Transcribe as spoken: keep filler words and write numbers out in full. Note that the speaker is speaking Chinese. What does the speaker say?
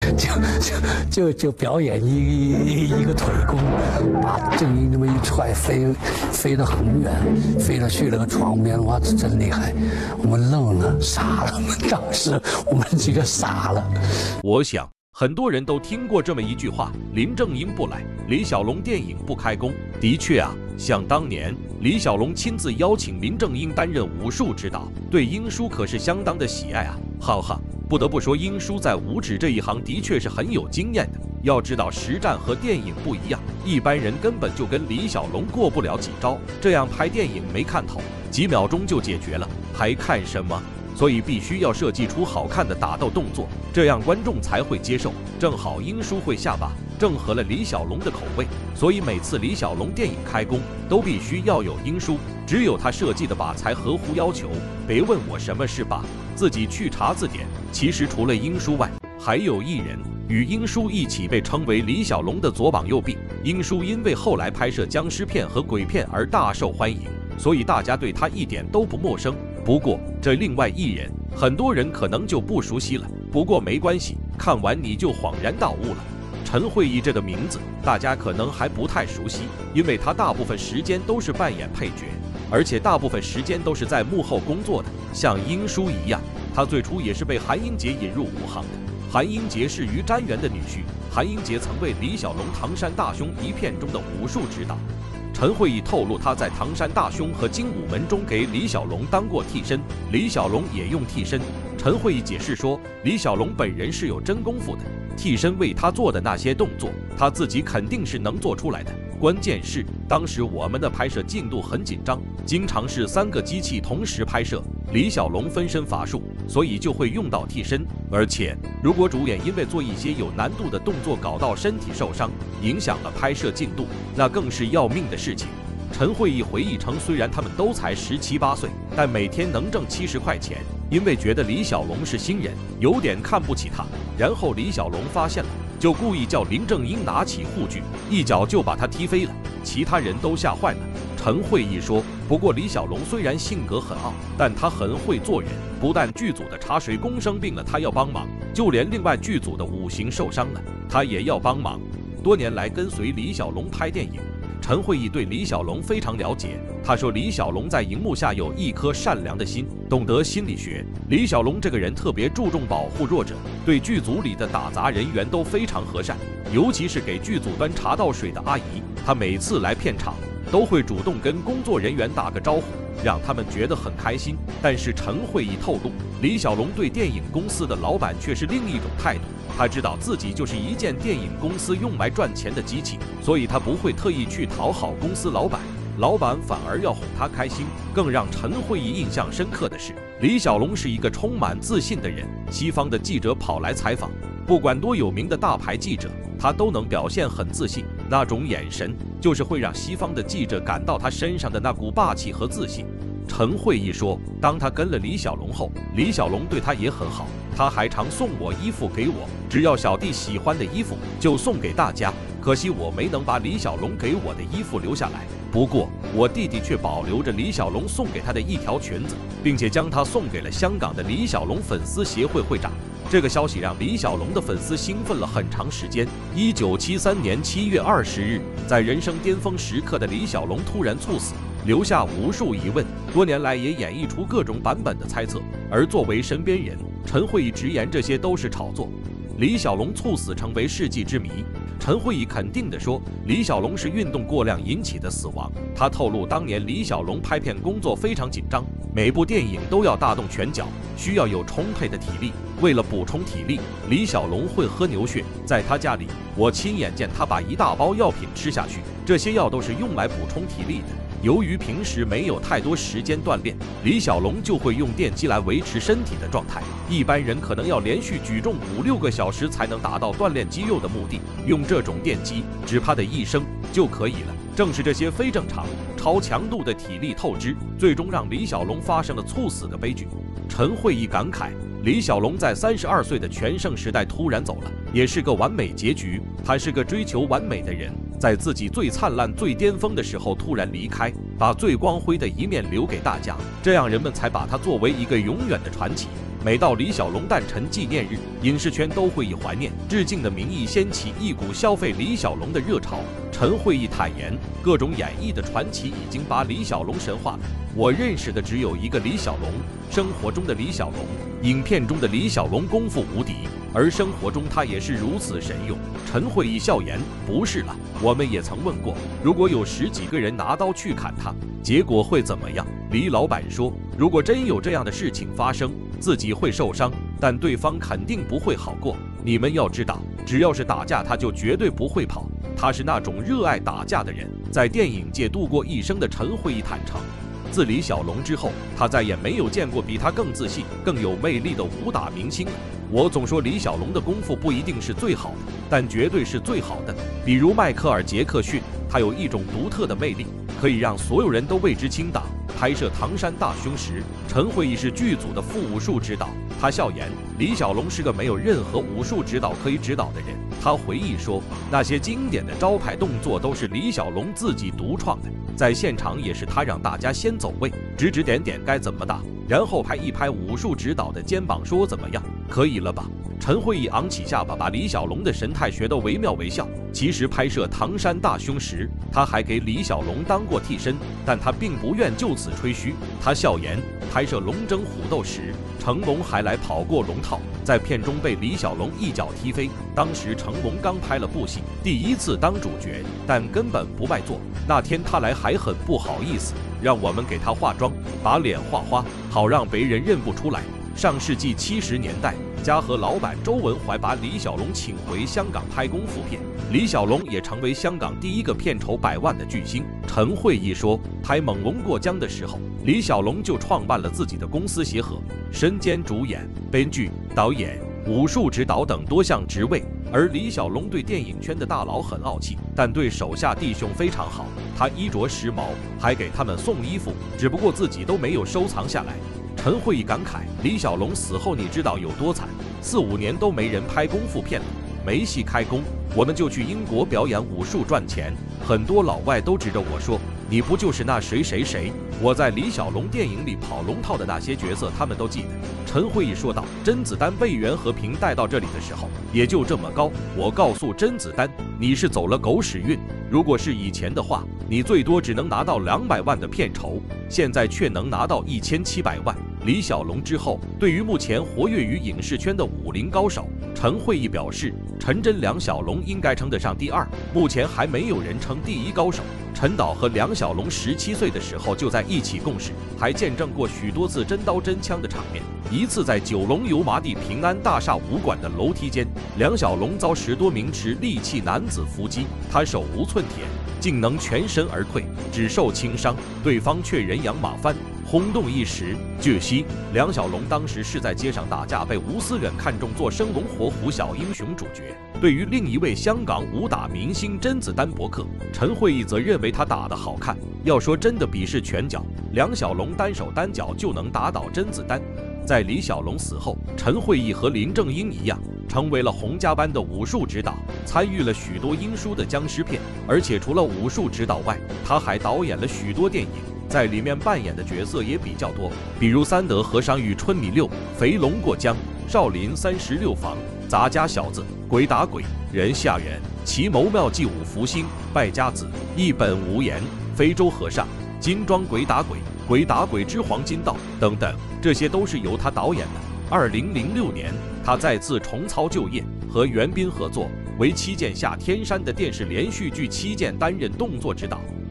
就就就就表演一一个腿功，把郑英这么一踹，飞飞得很远，飞到去那个床边，哇，这真厉害！我们愣了，傻了，当时我们几个傻了。 我想很多人都听过这么一句话：林正英不来，李小龙电影不开工。的确啊，想当年李小龙亲自邀请林正英担任武术指导，对英叔可是相当的喜爱啊，哈哈。不得不说，英叔在武指这一行的确是很有经验的。要知道，实战和电影不一样，一般人根本就跟李小龙过不了几招。这样拍电影没看头，几秒钟就解决了，还看什么？所以必须要设计出好看的打斗动作，这样观众才会接受。正好英叔会下把，正合了李小龙的口味，所以每次李小龙电影开工都必须要有英叔，只有他设计的把才合乎要求。别问我什么是把，自己去查字典。其实除了英叔外，还有一人与英叔一起被称为李小龙的左膀右臂。英叔因为后来拍摄僵尸片和鬼片而大受欢迎，所以大家对他一点都不陌生。不过这另外一人，很多人可能就不熟悉了。不过没关系，看完你就恍然大悟了。陈慧仪这个名字大家可能还不太熟悉，因为她大部分时间都是扮演配角，而且大部分时间都是在幕后工作的。像英叔一样，他最初也是被韩英杰引入武行的。韩英杰是于占元的女婿，韩英杰曾为李小龙《唐山大兄》一片中的武术指导。陈慧仪透露，他在《唐山大兄》和《精武门》中给李小龙当过替身，李小龙也用替身。陈慧仪解释说，李小龙本人是有真功夫的，替身为他做的那些动作，他自己肯定是能做出来的。关键是当时我们的拍摄进度很紧张，经常是三个机器同时拍摄，李小龙分身乏术，所以就会用到替身。而且如果主演因为做一些有难度的动作搞到身体受伤，影响了拍摄进度，那更是要命的事情。陈慧仪回忆称，虽然他们都才十七八岁，但每天能挣七十块钱，因为觉得李小龙是新人，有点看不起他。然后李小龙发现了，就故意叫林正英拿起护具，一脚就把他踢飞了，其他人都吓坏了。陈慧仪说，不过李小龙虽然性格很傲，但他很会做人，不但剧组的茶水工生病了他要帮忙，就连另外剧组的五行受伤了他也要帮忙。多年来跟随李小龙拍电影，陈慧仪对李小龙非常了解。他说，李小龙在荧幕下有一颗善良的心，懂得心理学。李小龙这个人特别注重保护弱者，对剧组里的打杂人员都非常和善，尤其是给剧组端茶倒水的阿姨，他每次来片场都会主动跟工作人员打个招呼，让他们觉得很开心。但是陈慧仪透露，李小龙对电影公司的老板却是另一种态度。他知道自己就是一件电影公司用来赚钱的机器，所以他不会特意去讨好公司老板，老板反而要哄他开心。更让陈慧仪印象深刻的是，李小龙是一个充满自信的人。西方的记者跑来采访，不管多有名的大牌记者，他都能表现很自信，那种眼神就是会让西方的记者感到他身上的那股霸气和自信。陈慧仪说，当他跟了李小龙后，李小龙对他也很好，他还常送我衣服给我，只要小弟喜欢的衣服就送给大家。可惜我没能把李小龙给我的衣服留下来，不过我弟弟却保留着李小龙送给他的一条裙子，并且将它送给了香港的李小龙粉丝协会会长。这个消息让李小龙的粉丝兴奋了很长时间。一九七三年七月二十日，在人生巅峰时刻的李小龙突然猝死，留下无数疑问，多年来也演绎出各种版本的猜测。而作为身边人，陈慧仪直言这些都是炒作，李小龙猝死成为世纪之谜。陈慧仪肯定地说，李小龙是运动过量引起的死亡。他透露，当年李小龙拍片工作非常紧张，每部电影都要大动拳脚，需要有充沛的体力。为了补充体力，李小龙会喝牛血。在他家里，我亲眼见他把一大包药品吃下去，这些药都是用来补充体力的。由于平时没有太多时间锻炼，李小龙就会用电击来维持身体的状态。一般人可能要连续举重五六个小时才能达到锻炼肌肉的目的，用这种电击只怕得一生就可以了。正是这些非正常、超强度的体力透支，最终让李小龙发生了猝死的悲剧。陈慧仪感慨，李小龙在三十二岁的全盛时代突然走了，也是个完美结局。他是个追求完美的人， 在自己最灿烂、最巅峰的时候突然离开，把最光辉的一面留给大家，这样人们才把他作为一个永远的传奇。每到李小龙诞辰纪念日，影视圈都会以怀念、致敬的名义掀起一股消费李小龙的热潮。陈慧仪坦言，各种演绎的传奇已经把李小龙神化了。我认识的只有一个李小龙，生活中的李小龙，影片中的李小龙功夫无敌，而生活中他也是如此神勇。陈慧仪笑言，不是了，我们也曾问过，如果有十几个人拿刀去砍他，结果会怎么样？李老板说，如果真有这样的事情发生，自己会受伤，但对方肯定不会好过。你们要知道，只要是打架，他就绝对不会跑，他是那种热爱打架的人。在电影界度过一生的陈慧仪坦诚，自李小龙之后，他再也没有见过比他更自信、更有魅力的武打明星了。我总说李小龙的功夫不一定是最好的，但绝对是最好的。比如迈克尔·杰克逊，他有一种独特的魅力，可以让所有人都为之倾倒。拍摄《唐山大兄》时，陈慧仪是剧组的副武术指导。他笑言，李小龙是个没有任何武术指导可以指导的人。他回忆说，那些经典的招牌动作都是李小龙自己独创的，在现场也是他让大家先走位，指指点点该怎么打，然后拍一拍武术指导的肩膀，说怎么样，可以了吧？陈慧仪昂起下巴，把李小龙的神态学得惟妙惟肖。其实拍摄《唐山大兄》时，他还给李小龙当过替身，但他并不愿就此吹嘘。他笑言，拍摄《龙争虎斗》时，成龙还来跑过龙套，在片中被李小龙一脚踢飞。当时成龙刚拍了部戏，第一次当主角，但根本不卖座。那天他来还很不好意思，让我们给他化妆，把脸画花，好让别人认不出来。上世纪七十年代，嘉禾老板周文怀把李小龙请回香港拍功夫片，李小龙也成为香港第一个片酬百万的巨星。陈慧仪说，拍《猛龙过江》的时候，李小龙就创办了自己的公司协和，身兼主演、编剧、导演、武术指导等多项职位。而李小龙对电影圈的大佬很傲气，但对手下弟兄非常好，他衣着时髦，还给他们送衣服，只不过自己都没有收藏下来。陈慧仪感慨，李小龙死后你知道有多惨，四五年都没人拍功夫片了，没戏开工，我们就去英国表演武术赚钱。很多老外都指着我说，你不就是那谁谁谁？我在李小龙电影里跑龙套的那些角色，他们都记得。陈慧仪说道，甄子丹被袁和平带到这里的时候，也就这么高。我告诉甄子丹，你是走了狗屎运。如果是以前的话，你最多只能拿到两百万的片酬，现在却能拿到一千七百万。李小龙之后，对于目前活跃于影视圈的武林高手，陈慧仪表示，陈真、梁小龙应该称得上第二，目前还没有人称第一高手。陈导和梁小龙十七岁的时候就在一起共事，还见证过许多次真刀真枪的场面。一次在九龙油麻地平安大厦武馆的楼梯间，梁小龙遭十多名持利器男子伏击，他手无寸铁，竟能全身而溃，只受轻伤，对方却人仰马翻，轰动一时。据悉，梁小龙当时是在街上打架，被吴思远看中做生龙活虎小英雄主角。对于另一位香港武打明星甄子丹博客，陈慧仪则认为他打得好看。要说真的比试拳脚，梁小龙单手单脚就能打倒甄子丹。在李小龙死后，陈慧仪和林正英一样，成为了洪家班的武术指导，参与了许多英叔的僵尸片，而且除了武术指导外，他还导演了许多电影，在里面扮演的角色也比较多，比如三德和尚与春米六、肥龙过江、少林三十六房、杂家小子、鬼打鬼、人吓人、奇谋妙计五福星、败家子、一本无言、非洲和尚、金装鬼打鬼、鬼打鬼之黄金道等等，这些都是由他导演的。二零零六年，他再次重操旧业，和袁彬合作，为《七剑下天山》的电视连续剧《七剑》担任动作指导。